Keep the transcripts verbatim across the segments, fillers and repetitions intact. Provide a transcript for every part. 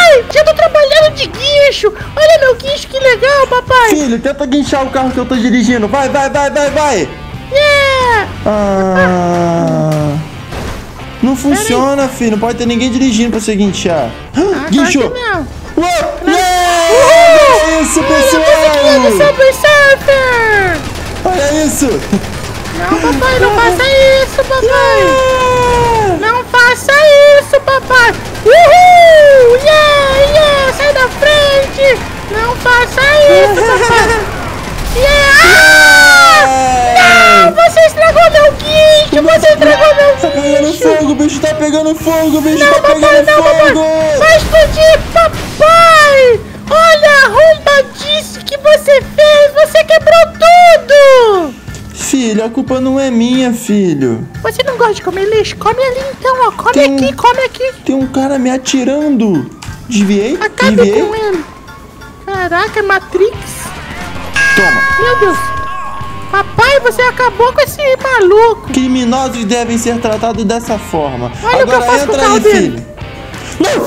papai! Já tô trabalhando de guincho! Olha meu guincho, que legal, papai! Filho, tenta guinchar o carro que eu tô dirigindo. Vai, vai, vai, vai, vai! Yeah! Ah, não funciona, filho. Não pode ter ninguém dirigindo pra você guinchar. Ah, Guinchou! claro que não. Uou! Yeah! Uhul! Olha isso, Olha, pessoal! Subway Surfer! Olha isso! Não, papai, não faça isso, papai! Yeah! Não faça isso, papai! Uhul! Yeah, yeah! Sai da frente! Não faça isso, papai! Yeah! Ah! Não! Você estragou meu guincho! Você estragou meu Tá pegando guincho! fogo, o bicho tá pegando fogo, o bicho Não, tá papai, pegando não, papai! fogo! Vai explodir, papai! Olha a arrombadice que você fez! Você quebrou tudo! Filho, a culpa não é minha, filho. Você não gosta de comer lixo? Come ali então, ó. Come Tem um- aqui, come aqui. Tem um cara me atirando. Desviei, Acabe desviei. com ele. Caraca, Matrix. Toma. Meu Deus. Papai, você acabou com esse maluco. Criminosos devem ser tratados dessa forma. Olha o que eu Agora faço com o entra carro aí, dele. filho. Não!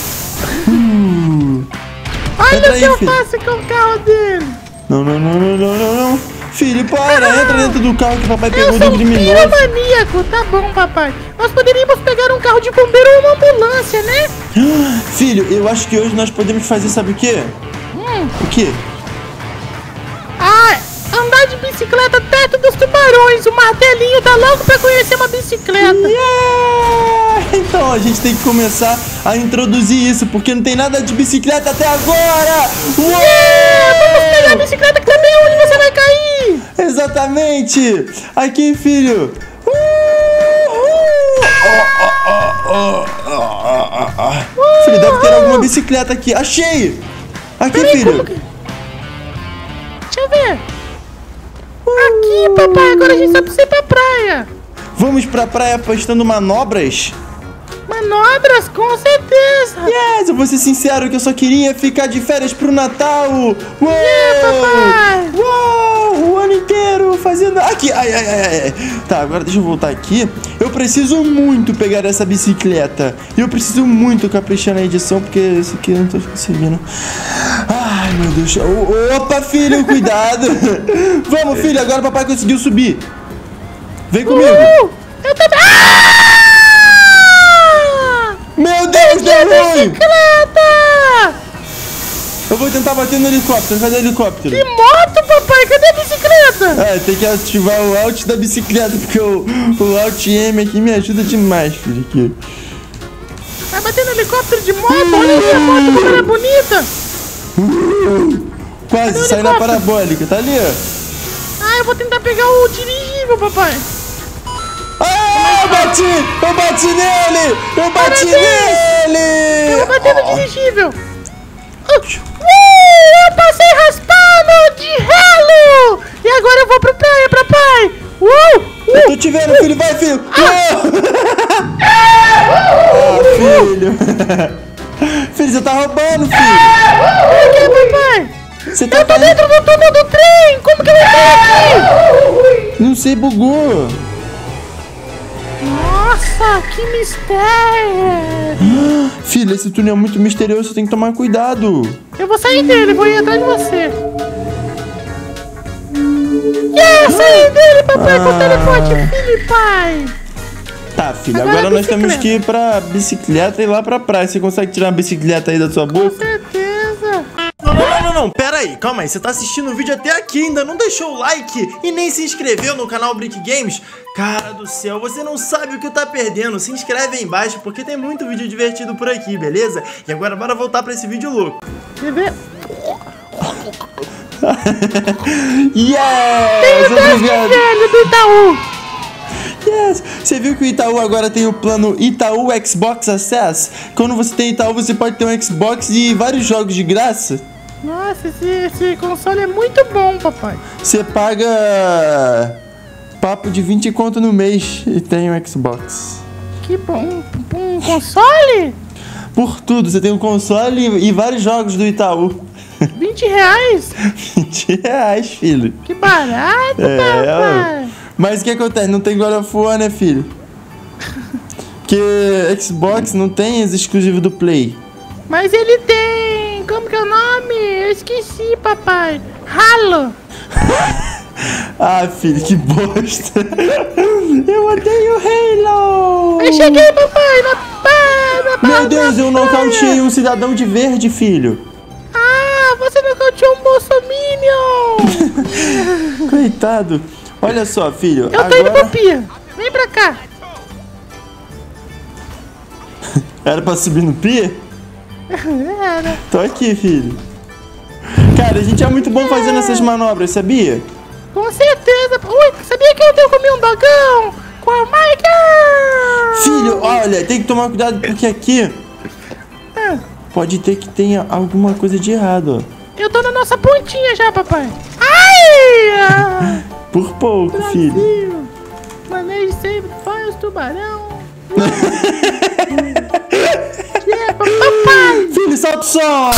Uh, Olha Entra o que aí, eu filho. faço com o carro dele. não, não, não, não, não, não, não. Filho, para, entra dentro do carro que o papai Eu pegou sou do um criminoso. piromaníaco. Tá bom, papai. Nós poderíamos pegar um carro de bombeiro ou uma ambulância, né? Filho, eu acho que hoje nós podemos fazer, sabe o quê? Hum. O quê? Ah, andar de bicicleta perto dos tubarões. O martelinho tá louco pra conhecer uma bicicleta. Yeah! Então a gente tem que começar a introduzir isso, porque não tem nada de bicicleta até agora! Uou! Yeah! Vamos pegar a bicicleta que também é onde você vai cair. Exatamente! Aqui, filho! Uhul! Oh, oh, oh, oh, oh, oh. Filho, deve ter alguma bicicleta aqui. Achei! Aqui, Peraí, filho! como que... Deixa eu ver. Aqui, papai. Agora a gente só precisa ir pra praia. Vamos pra praia apostando manobras? Manobras, com certeza. Yes, eu vou ser sincero que eu só queria ficar de férias pro Natal. Uou! Yeah, papai. Uou! O ano inteiro fazendo... Aqui, ai, ai, ai, ai. Tá, agora deixa eu voltar aqui. Eu preciso muito pegar essa bicicleta. E eu preciso muito caprichar na edição, porque esse aqui eu não tô conseguindo. Ai, meu Deus. O- Opa, filho, cuidado. Vamos, filho, agora o papai conseguiu subir. Vem comigo. Uhul. Eu também. Ah! Meu Deus, deu ruim. Bicicleta! Eu vou tentar bater no helicóptero. Cadê o helicóptero? Que moto, papai? Cadê a bicicleta? É, tem que ativar o Alt da bicicleta, porque o, o Alt M aqui me ajuda demais, filho. Aqui. Vai bater no helicóptero de moto? Olha aí a moto, como ela é bonita. Quase, Cadê o sai na helicóptero? parabólica, tá ali, ó. Ah, eu vou tentar pegar o dirigível, papai. Ah, eu bati! Eu bati nele! Eu bati Parabéns! nele! Eu vou bater no Oh. dirigível. Uh, uh, eu passei raspando de ralo. E agora eu vou pro praia, papai. Uh, Eu uh. tô te vendo, filho, vai, filho! Ah, filho! Filho, você tá roubando, filho! Por que, papai? Você tá Eu tô fazendo... dentro do túnel do trem. Como que eu entrei aqui? Não sei, bugou! Nossa, que mistério. Filho, esse túnel é muito misterioso, você tem que tomar cuidado! Eu vou sair dele, vou ir atrás de você. Yeah, saí dele, papai, com o Ah. teleporte, filho e pai. Tá, filho, Agora agora, a nós temos bicicleta. que ir pra bicicleta e ir lá pra praia. Você consegue tirar a bicicleta aí da sua Com boca? certeza. Não, não, não, não, não, pera aí, calma aí, você tá assistindo o vídeo até aqui, ainda não deixou o like e nem se inscreveu no canal Brick Games? Cara do céu, você não sabe o que tá perdendo, se inscreve aí embaixo porque tem muito vídeo divertido por aqui, beleza? E agora bora voltar pra esse vídeo louco. Quer ver? Yes! Teste Obrigado! velho do Itaú. Yes! Você viu que o Itaú agora tem o plano Itaú Xbox Access? Quando você tem Itaú, você pode ter um Xbox e vários jogos de graça. Nossa, esse, esse console é muito bom, papai. Você paga papo de vinte conto no mês e tem um Xbox. Que bom. Um, um console? Por tudo, você tem um console e, e vários jogos do Itaú. vinte reais? vinte reais, filho. Que barato, É, papai. Mas o que acontece? Não tem God of War, né, filho? Porque Xbox não tem os exclusivos do Play. Mas ele tem... Como que é o nome? Eu esqueci, papai. Halo. Ah, filho, que bosta. Eu odeio Halo. Eu cheguei, papai, na pá, na Meu Deus, eu nocauteei um cidadão de verde, filho. Ah, você nocauteou um bolsominion. Coitado. Olha só, filho. Eu tô agora... indo pro pia. Vem pra cá. Era pra subir no pia? Era. Tô aqui, filho. Cara, a gente é muito bom fazendo essas manobras, sabia? Com certeza. Ui, sabia que eu tenho comido um dogão com a Mike? Filho, olha, tem que tomar cuidado porque aqui Ah, pode ter que tenha alguma coisa de errado, ó. eu tô na nossa pontinha já, papai. Ai! Ah, Por pouco, filho. Brasil. Manejo sempre, põe os tubarão. Yeah, papai! Filho, solta o som!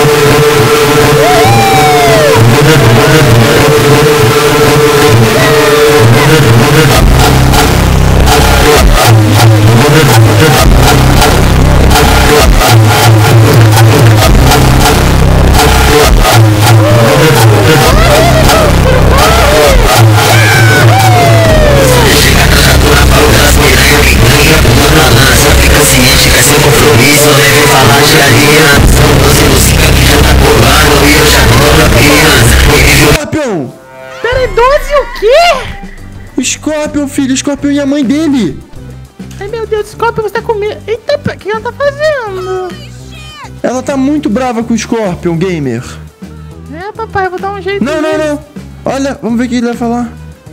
Scorpion! Peraí, doze o quê? O Scorpion, filho, o Scorpion e a mãe dele! Ai, meu Deus, Scorpion, você tá com medo. Eita, o que ela tá fazendo? Ela tá muito brava com o Scorpion, gamer. É, papai, eu vou dar um jeito. Não, não, nele. não. Olha, vamos ver o que ele vai falar.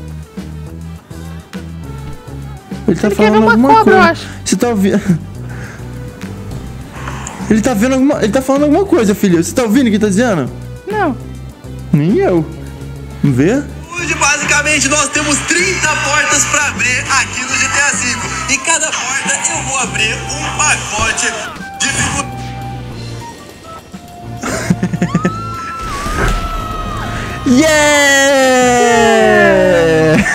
Ele tá Ele quer ver falando uma alguma cobra, eu coisa. acho. Você tá ouvindo? Ele tá vendo alguma... Ele tá falando alguma coisa, filho. Você tá ouvindo o que ele tá dizendo? Não. Nem eu. Vamos ver? Hoje, basicamente, nós temos trinta portas pra abrir aqui no G T A cinco. Em cada porta eu vou abrir um pacote de figurinhas. Yeah!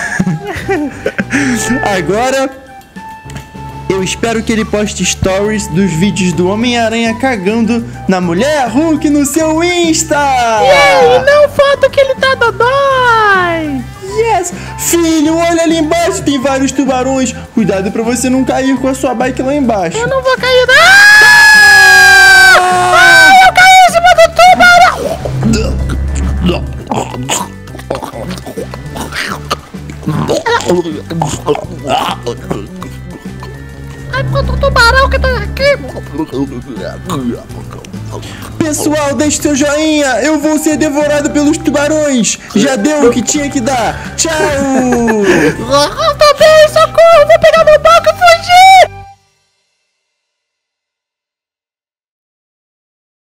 Agora, eu espero que ele poste stories dos vídeos do Homem-Aranha cagando na Mulher Hulk no seu Insta! E não foto que ele tá dodói. Yes! Filho, olha ali embaixo, tem vários tubarões. Cuidado pra você não cair com a sua bike lá embaixo. Eu não vou cair. Ah! Ah, eu caí em cima do tubarão. Ai, quanto tubarão que tá aqui. Pessoal, deixe seu joinha. Eu vou ser devorado pelos tubarões. Já deu o que tinha que dar. Tchau! Eu tô bem, socorro, vou pegar meu pai.